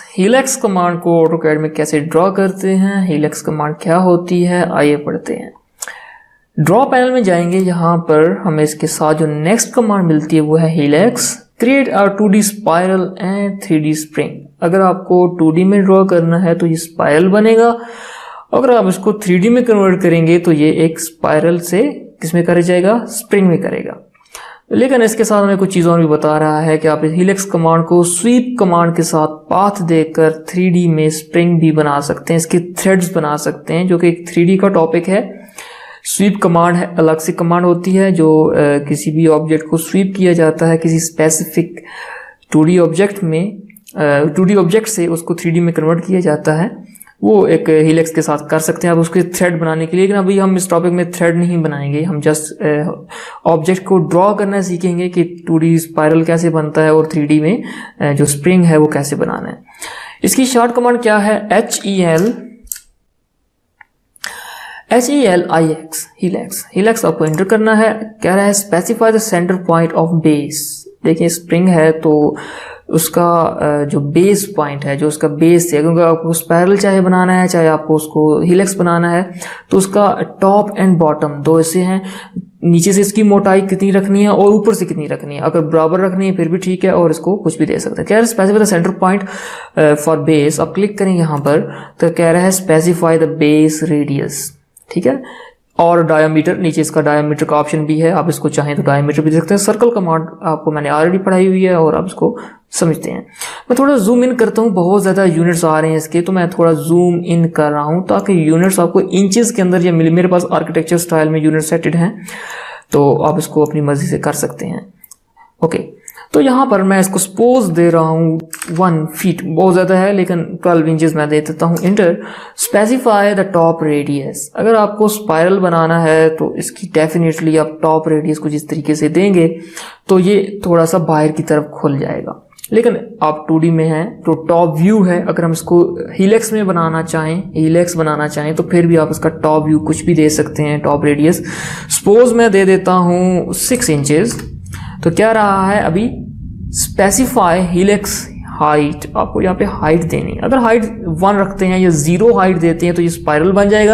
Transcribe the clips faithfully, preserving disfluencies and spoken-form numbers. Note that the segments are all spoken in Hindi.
हीलेक्स कमांड को ऑटोकैड में कैसे ड्रॉ करते हैं, हीलेक्स कमांड क्या होती है, आइए पढ़ते हैं। ड्रॉ पैनल में जाएंगे, यहाँ पर हमें इसके साथ जो नेक्स्ट कमांड मिलती है वो है helix create a two D spiral and three D spring. अगर आपको टू डी में ड्रॉ करना है तो ये स्पाइरल बनेगा, अगर आप इसको थ्री डी में कन्वर्ट करेंगे तो ये एक स्पाइरल से किसमें करे जाएगा, स्प्रिंग में करेगा। लेकिन इसके साथ हमें कुछ चीज़ों और भी बता रहा है कि आप इस हीलेक्स कमांड को स्वीप कमांड के साथ पाथ देकर थ्री डी में स्प्रिंग भी बना सकते हैं, इसके थ्रेड्स बना सकते हैं, जो कि एक थ्री डी का टॉपिक है। स्वीप कमांड है, अलग से कमांड होती है जो आ, किसी भी ऑब्जेक्ट को स्वीप किया जाता है किसी स्पेसिफिक टू डी ऑब्जेक्ट में, टू डी ऑब्जेक्ट से उसको थ्री डी में कन्वर्ट किया जाता है, वो एक हीलेक्स के साथ कर सकते हैं आप उसके थ्रेड बनाने के लिए। लेकिन अभी हम इस टॉपिक में थ्रेड नहीं बनाएंगे, हम जस्ट ऑब्जेक्ट को ड्रॉ करना सीखेंगे कि टू डी स्पाइरल कैसे बनता है और थ्री डी में uh, जो स्प्रिंग है वो कैसे बनाना है। इसकी शॉर्ट कमांड क्या है, H E L H E L I X helix. Helix आपको एंटर करना है, कह रहा है specify the centre point of base. देखिए स्प्रिंग है तो उसका जो बेस पॉइंट है, जो उसका बेस है, क्योंकि आपको स्पाइरल चाहे बनाना है चाहे आपको उसको हीलेक्स बनाना है, तो उसका टॉप एंड बॉटम दो ऐसे हैं, नीचे से इसकी मोटाई कितनी रखनी है और ऊपर से कितनी रखनी है। अगर बराबर रखनी है फिर भी ठीक है, और इसको कुछ भी दे सकते हैं। कह रहा है specify the centre point for base. आप क्लिक करेंगे यहाँ पर तो कह रहा है स्पेसिफाई द बेस रेडियस, ठीक है, और डायमीटर, नीचे इसका डायमीटर का ऑप्शन भी है, आप इसको चाहें तो डायमीटर भी दे सकते हैं। सर्कल कमांड आपको मैंने ऑलरेडी पढ़ाई हुई है और आप इसको समझते हैं। मैं थोड़ा जूम इन करता हूँ, बहुत ज्यादा यूनिट्स आ रहे हैं इसके, तो मैं थोड़ा जूम इन कर रहा हूँ ताकि यूनिट्स आपको इंचेस के अंदर, या मेरे पास आर्किटेक्चर स्टाइल में यूनिट सेटेड हैं तो आप इसको अपनी मर्जी से कर सकते हैं। ओके, तो यहाँ पर मैं इसको सपोज दे रहा हूँ वन फीट, बहुत ज्यादा है लेकिन ट्वेल्व इंचेस मैं दे देता हूँ। Enter specify the top radius. अगर आपको स्पाइरल बनाना है तो इसकी डेफिनेटली आप टॉप रेडियस को जिस तरीके से देंगे तो ये थोड़ा सा बाहर की तरफ खुल जाएगा। लेकिन आप टू डी में हैं तो टॉप व्यू है, अगर हम इसको हीलेक्स में बनाना चाहें, हीलेक्स बनाना चाहें तो फिर भी आप इसका टॉप व्यू कुछ भी दे सकते हैं। टॉप रेडियस सपोज मैं दे देता हूँ सिक्स इंचेस। तो क्या रहा है अभी, स्पेसिफाई हीलेक्स हाइट, आपको यहाँ पे हाइट देनी है। अगर हाइट वन रखते हैं या जीरो हाइट देते हैं तो ये स्पाइरल बन जाएगा,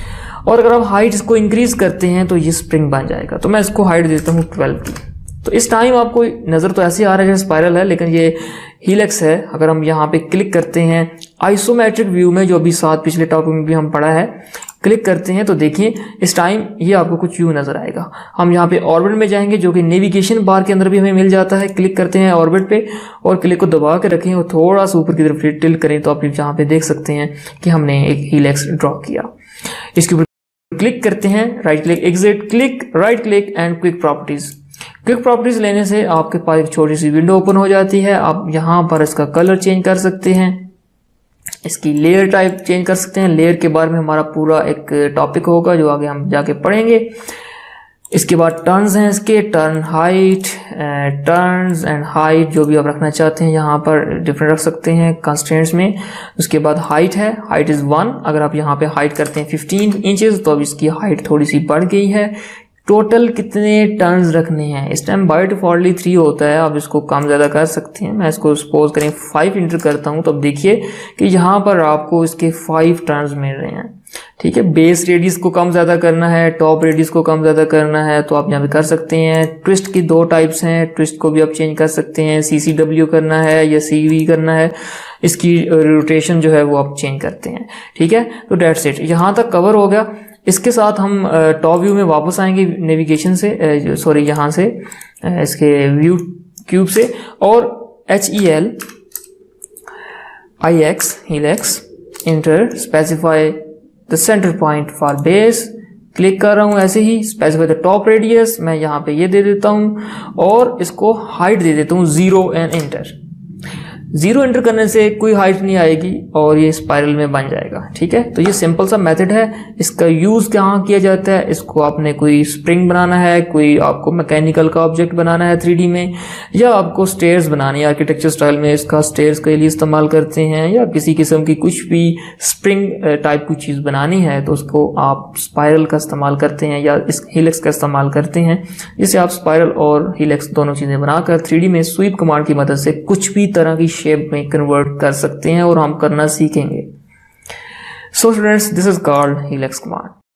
और अगर आप हाइट इसको इंक्रीज करते हैं तो ये स्प्रिंग बन जाएगा। तो मैं इसको हाइट देता हूँ ट्वेल्व की। तो इस टाइम आपको नजर तो ऐसे आ रहा है जैसे स्पाइरल है, लेकिन ये हीलेक्स है। अगर हम यहाँ पे क्लिक करते हैं आइसोमेट्रिक व्यू में, जो अभी साथ पिछले टॉपिक में भी हम पढ़ा है, क्लिक करते हैं तो देखिए इस टाइम ये आपको कुछ व्यू नजर आएगा। हम यहाँ पे ऑर्बिट में जाएंगे, जो कि नेविगेशन बार के अंदर भी हमें मिल जाता है। क्लिक करते हैं ऑर्बिट पे और क्लिक को दबा के रखें और थोड़ा सा ऊपर की तरफ टिल्ट करें तो आप यहाँ पे देख सकते हैं कि हमने एक हीलेक्स ड्रॉ किया। इसके ऊपर क्लिक करते हैं, right click exit, click right click and quick properties. Quick properties लेने से आपके पास एक छोटी सी विंडो ओपन हो जाती है। आप यहाँ पर इसका कलर चेंज कर सकते हैं, इसकी लेयर टाइप चेंज कर सकते हैं। लेयर के बारे में हमारा पूरा एक टॉपिक होगा जो आगे हम जाके पढ़ेंगे। इसके बाद टर्न्स हैं, इसके turn height, turns and height जो भी आप रखना चाहते हैं यहाँ पर डिफरेंट रख सकते हैं कंस्ट्रेंट्स में। उसके बाद हाइट है, हाइट इज वन। अगर आप यहाँ पे हाइट करते हैं फिफ्टीन इंचेस तो अब इसकी हाइट थोड़ी सी बढ़ गई है। टोटल कितने टर्न्स रखने हैं, इस टाइम बाय डिफॉल्टली थ्री होता है, आप इसको कम ज्यादा कर सकते हैं। मैं इसको सपोज करें फाइव इंटर करता हूं तो अब देखिए कि यहाँ पर आपको इसके फाइव टर्न्स मिल रहे हैं। ठीक है, बेस रेडियस को कम ज्यादा करना है, टॉप रेडियस को कम ज्यादा करना है तो आप यहाँ पे कर सकते हैं। ट्विस्ट की दो टाइप्स हैं, ट्विस्ट को भी आप चेंज कर सकते हैं, सीसीडब्ल्यू करना है या सीवी करना है, इसकी रोटेशन जो है वो आप चेंज करते हैं। ठीक है, तो डेट्स इट, यहाँ तक कवर हो गया। इसके साथ हम टॉप व्यू में वापस आएंगे नेविगेशन से, सॉरी यहाँ से इसके व्यू क्यूब से, और H E L I X helix enter specify the centre point for base. Click कर रहा हूं ऐसे ही, स्पेसिफाई द टॉप रेडियस, मैं यहाँ पे ये दे देता हूं और इसको हाइट दे देता हूं zero and enter. Zero enter करने से कोई हाइट नहीं आएगी और ये स्पाइरल में बन जाएगा। ठीक है, तो ये सिंपल सा मेथड है। इसका यूज कहाँ किया जाता है, इसको आपने कोई स्प्रिंग बनाना है, कोई आपको मैकेनिकल का ऑब्जेक्ट बनाना है थ्री डी में, या आपको स्टेयर्स बनानी है आर्किटेक्चर स्टाइल में, इसका स्टेयर्स के लिए इस्तेमाल करते हैं, या किसी किस्म की कुछ भी स्प्रिंग टाइप की चीज बनानी है तो उसको आप स्पाइरल का इस्तेमाल करते हैं या इस हीलेक्स का इस्तेमाल करते हैं, जिससे आप स्पाइरल और हीलेक्स दोनों चीजें बनाकर थ्री डी में स्वीप कमांड की मदद से कुछ भी तरह की शेप में कन्वर्ट कर सकते हैं और हम करना सीखेंगे। So students, this is called helix command.